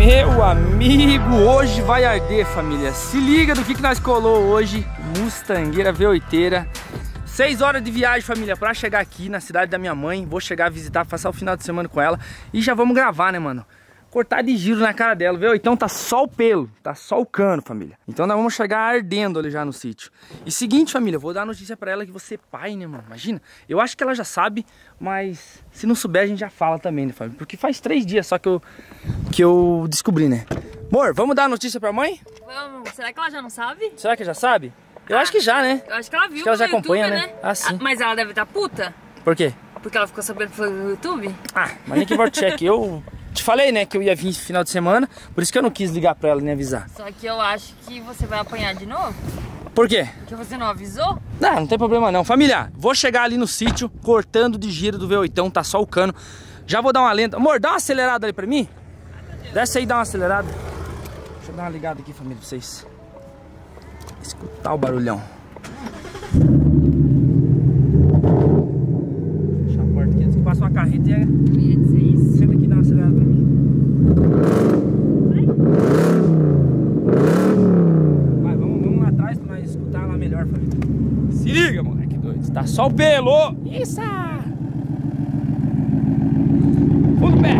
Meu amigo, hoje vai arder, família. Se liga do que nós colou hoje. Mustangueira V8eira. 6 horas de viagem, família, pra chegar aqui na cidade da minha mãe. Vou chegar a visitar, passar o final de semana com ela. E já vamos gravar, né, mano? Cortar de giro na cara dela, viu? Então tá só o pelo, tá só o cano, família. Então nós vamos chegar ardendo ali já no sítio. E seguinte, família, vou dar a notícia pra ela que você é pai, né, mano? Imagina. Eu acho que ela já sabe, mas se não souber a gente já fala também, né, família? Porque faz 3 dias só que eu descobri, né? Amor, vamos dar a notícia pra mãe? Vamos. Será que ela já não sabe? Será que já sabe? Eu acho que já, né? Eu acho que ela viu. Acho que ela já no YouTube, acompanha, né? Ah, sim. Mas ela deve estar puta. Por quê? Porque ela ficou sabendo que foi no YouTube. Ah, mas nem que bora check. Eu te falei, né, que eu ia vir esse final de semana. Por isso que eu não quis ligar pra ela nem avisar. Só que eu acho que você vai apanhar de novo. Por quê? Porque você não avisou. Não tem problema não. Família, vou chegar ali no sítio, cortando de giro do V8, tá só o cano. Já vou dar uma lenta. Amor, dá uma acelerada ali pra mim. Desce aí e dá uma acelerada. Deixa eu dar uma ligada aqui, família, pra vocês escutar o barulhão. Deixa a porta aqui antes que passa uma carreta e Eu ia dizer isso. senta aqui e dá uma acelerada pra mim. Vai, vamos lá atrás pra nós escutar lá melhor, família. Se liga, moleque doido. Tá só o pelo. Isso! Fundo pé.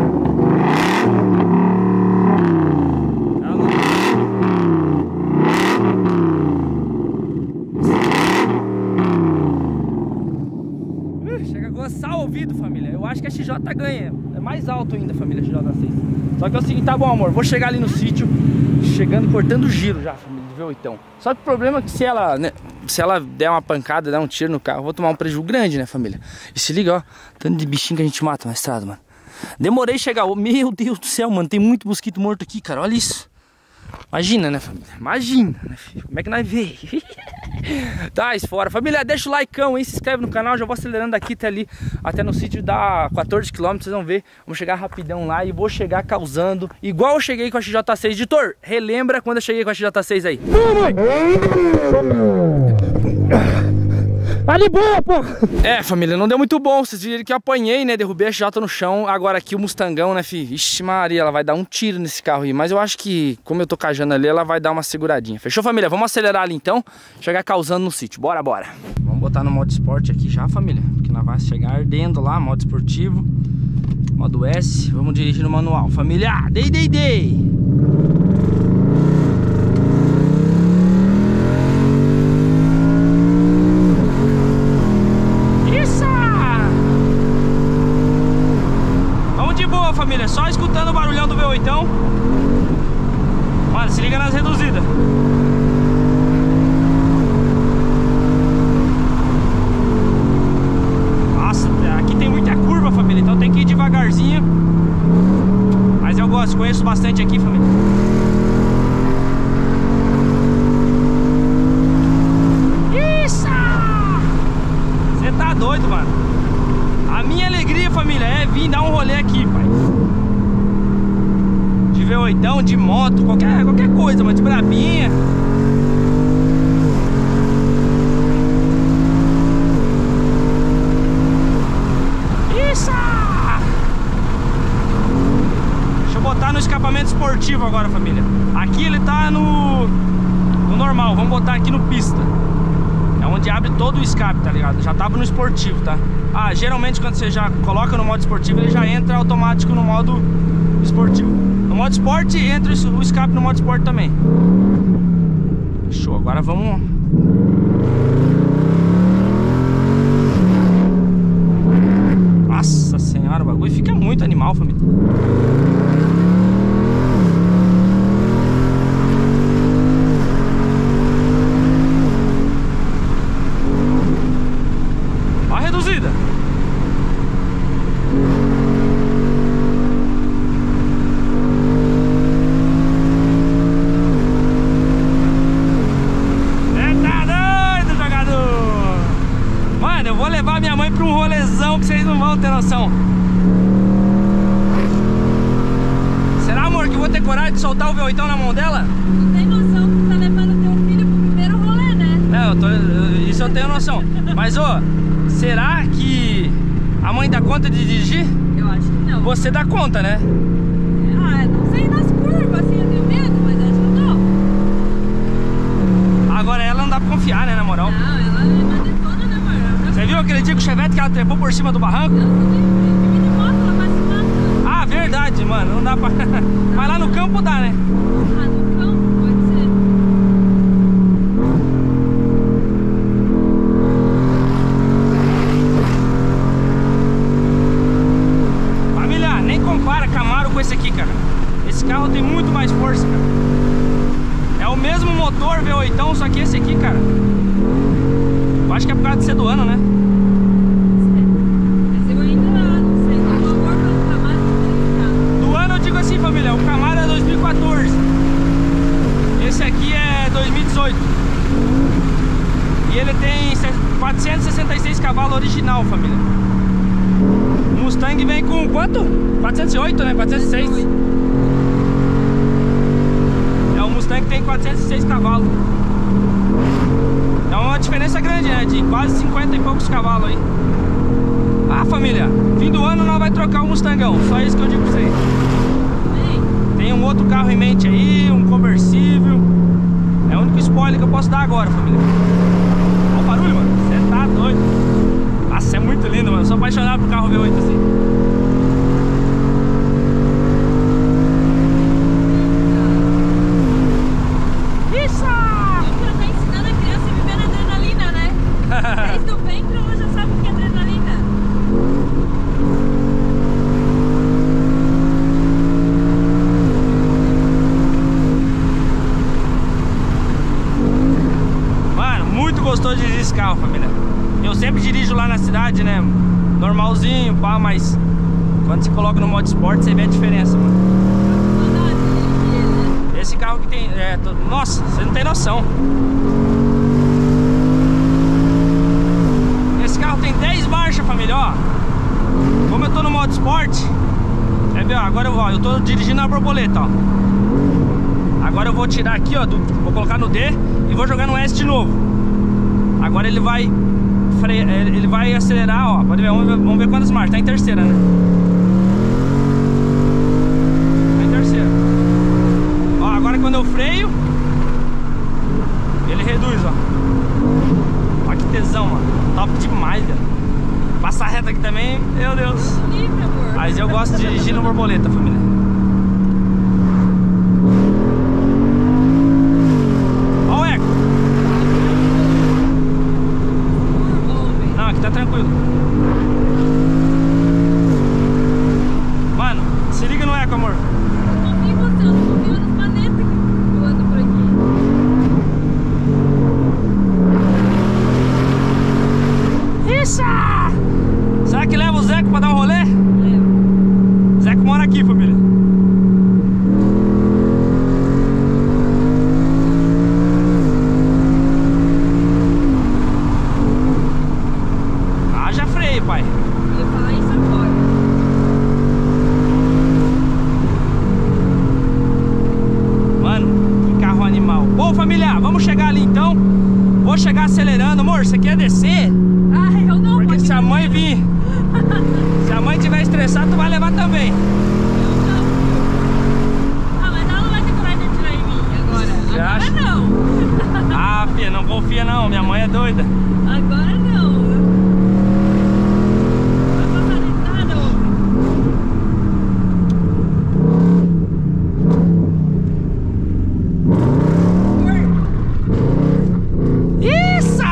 Chega a coçar o ouvido, família. Eu acho que a XJ ganha. É mais alto ainda, família, a XJ6. Só que é o seguinte, tá bom, amor. Vou chegar ali no sítio, chegando, cortando o giro já, família, de V8. Só que o problema é que se ela, né, se ela der uma pancada, der um tiro no carro, eu vou tomar um prejuízo grande, né, família? E se liga, ó, tanto de bichinho que a gente mata na estrada, mano. Demorei a chegar. Meu Deus do céu, mano. Tem muito mosquito morto aqui, cara. Olha isso. Imagina, né, família? Imagina, né, filho? Como é que nós vê? Tá, fora. Família, deixa o likeão aí, se inscreve no canal. Já vou acelerando daqui até ali, até no sítio dá 14 km, vocês vão ver. Vamos chegar rapidão lá e vou chegar causando, igual eu cheguei com a XJ6. Editor, relembra quando eu cheguei com a XJ6 aí. Tá de boa, pô! É, família, não deu muito bom. Vocês viram que eu apanhei, né? Derrubei a XJ no chão. Agora aqui o Mustangão, né, filho? Ixi, Maria, ela vai dar um tiro nesse carro aí. Mas eu acho que, como eu tô cajando ali, ela vai dar uma seguradinha. Fechou, família? Vamos acelerar ali então. Chegar causando no sítio. Bora, bora. Vamos botar no modo esporte aqui já, família. Porque nós vamos chegar ardendo lá, modo esportivo. Modo S. Vamos dirigir no manual. Família, dei. Família, só escutando o barulhão do V8. Mano, se liga nas reduzidas. Nossa, aqui tem muita curva, família, então tem que ir devagarzinho. Mas eu gosto, conheço bastante aqui, família. Isso! Você tá doido, mano. A minha alegria, família, é vir dar um rolê aqui, pai. De V8, de moto, qualquer coisa, mas de brabinha. Isso! Deixa eu botar no escapamento esportivo agora, família. Aqui ele tá no normal, vamos botar aqui no pista. É onde abre todo o escape, tá ligado? Já tava no esportivo, tá? Ah, geralmente quando você já coloca no modo esportivo, ele já entra automático no modo esportivo. No modo esporte entra o escape no modo esporte também. Show, agora vamos... Nossa senhora, o bagulho fica muito animal, família. Reduzida. Tá doido, jogador? Mano, eu vou levar minha mãe pra um rolezão que vocês não vão ter noção. Será, amor, que eu vou ter coragem de soltar o V8 na mão dela? Tu tem noção que tu tá levando teu filho pro primeiro rolê, né? Não, isso eu tenho noção. Mas, ô, será que a mãe dá conta de dirigir? Eu acho que não. Você dá conta, né? Ah, não sei não. por cima do barranco? Ah, verdade, mano. Não dá pra... Mas lá no campo dá, né? Ah, no campo pode ser. Família, nem compara Camaro com esse aqui, cara. Esse carro tem muito mais força, cara. É o mesmo motor V8, só que esse aqui, cara, eu acho que é por causa de ser do ano, né? Mas eu ainda não sei. Eu vou pôr pelo Camaro que Do ano eu digo assim, família, o Camaro é 2014. Esse aqui é 2018. E ele tem 466 cavalos original, família. O Mustang vem com quanto? 408, né? 406. É, o Mustang tem 406 cavalos. É uma diferença grande, né? De quase 50 e poucos cavalos aí. Ah, família, fim do ano nós vai trocar o Mustangão. Só isso que eu digo pra vocês. Tem um outro carro em mente aí, um conversível. É o único spoiler que eu posso dar agora, família. Olha o barulho, mano. Você tá doido. Nossa, é muito lindo, mano. Eu sou apaixonado por carro V8 assim. Isso! já tá ensinando a criança a viver na adrenalina, né? Desde o ventre ela já sabe o que é adrenalina. Mano, muito gostoso de dirigir esse carro, família. Eu sempre dirijo lá na cidade, né? Normalzinho, pá, mas quando você coloca no modo esporte, você vê a diferença, mano. Esse carro que tem... Nossa, você não tem noção. Esse carro tem 10 marchas, família, ó. Como eu tô no modo esporte, ó, agora eu tô dirigindo a borboleta, ó. Agora eu vou tirar aqui, ó, vou colocar no D e vou jogar no S de novo. Agora ele vai ele vai acelerar, ó. Pode ver, vamos ver quantas marchas. Tá em terceira, né? Tá em terceira. Ó, agora quando eu freio, ele reduz, ó. Olha que tesão, mano. Top demais, velho. Passar reto aqui também, meu Deus. Livre, amor. Mas eu gosto de dirigir no borboleta, família. Ó o eco. Não, aqui tá tranquilo. Mano, se liga no eco, amor. Eu confio em você, eu não confio nos manetas que voando por aqui. Isso! Será que leva o Zeco pra dar um rolê? Leva. Zeco mora aqui, família. Haja freio, pai. Eu ia falar isso agora. Mano, que carro animal. Bom, família, vamos chegar ali então. Vou chegar acelerando. Amor, você quer descer? Ah, eu não. Porque pode se a vir. mãe vir, se a mãe tiver estressada, tu vai levar também. Eu não. Ah, mas ela não vai ter coragem de atirar em mim agora. Você Agora acha? não. Ah, filha, não confia não. Minha mãe é doida. Agora não. Não vai passar nem nada, ô. Isso!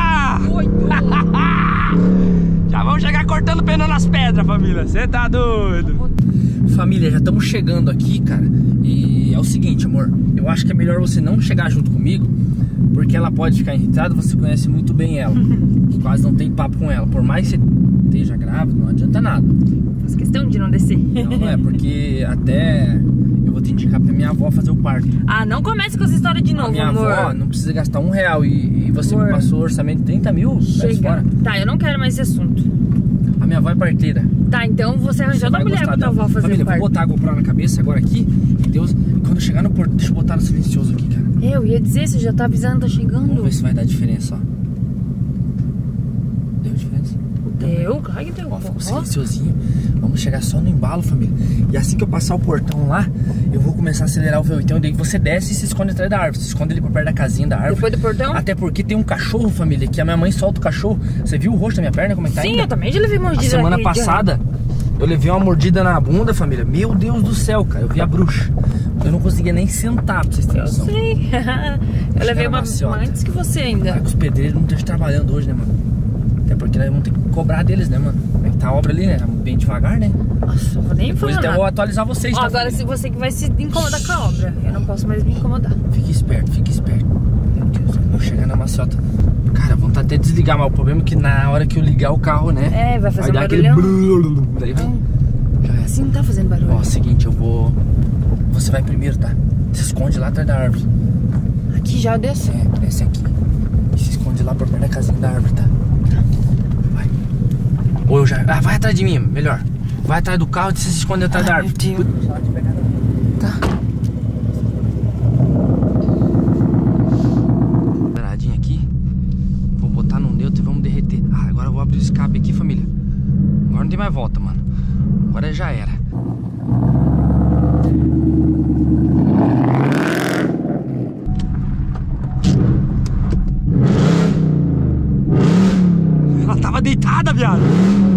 Já vamos chegar cortando pneu nas pedras, família. Você tá doido? Família, já estamos chegando aqui, cara. E é o seguinte, amor. Eu acho que é melhor você não chegar junto comigo, porque ela pode ficar irritada. Você conhece muito bem ela. Quase não tem papo com ela. Por mais que você esteja grávida, não adianta nada. Faz questão de não descer. Não é, porque até eu vou te indicar pra minha avó fazer o parto. Ah, não comece com essa história de novo, A minha amor. avó não precisa gastar R$1 e você Amor. me passou o orçamento de 30 mil. Chega. Tá, eu não quero mais esse assunto. A minha avó é parteira. Tá, então você arranjou outra mulher pra tua avó fazer Família, o parto. vou botar a GoPro na cabeça agora aqui. E Deus, quando eu chegar no porto, deixa eu botar no silencioso aqui, cara. Eu ia dizer, você já tá avisando, tá chegando. Vamos ver se vai dar diferença, ó. Deu diferença? Deu, claro que deu. Ó, ficou Ó. silenciosinho. Vamos chegar só no embalo, família. E assim que eu passar o portão lá, eu vou começar a acelerar o V8. Daí você desce e se esconde atrás da árvore. Se esconde ali por perto da casinha da árvore. Depois do portão? Até porque tem um cachorro, família, que a minha mãe solta o cachorro. Você viu o rosto da minha perna, como é que tá? Sim, ainda? eu também já levei mordida. A semana passada, eu levei uma mordida na bunda, família. Meu Deus do céu, cara. Eu vi a bruxa. Eu não conseguia nem sentar, pra vocês terem noção. Eu sei. Eu levei uma antes que você ainda. Os pedreiros não estão trabalhando hoje, né, mano? Até porque nós vamos ter que cobrar deles, né, mano? Como é que tá a obra ali, né? Bem devagar, né? Nossa, eu vou nem falar. Depois até vou atualizar vocês, tá? Agora se você que vai se incomodar com a obra. Eu não posso mais me incomodar. Fique esperto, fique esperto. Meu Deus, eu vou chegar na maciota. Cara, vontade até de desligar, mas o problema é que na hora que eu ligar o carro, né? É, vai fazer dar barulhão. aquele... Daí vai... Já é. Assim não tá fazendo barulho. Ó, seguinte, eu vou... Você vai primeiro, tá? Se esconde lá atrás da árvore. Aqui já desce? É, desce aqui. E se esconde lá por perto da casinha da árvore, tá? Vai. Ou eu já... Ah, vai atrás de mim, melhor. Vai atrás do carro e se esconde atrás da árvore. Meu Deus. Tá. Paradinha aqui. Vou botar no neutro e vamos derreter. Ah, agora eu vou abrir o escape aqui, família. Agora não tem mais volta, mano. Agora já era. Ela tava deitada, viado.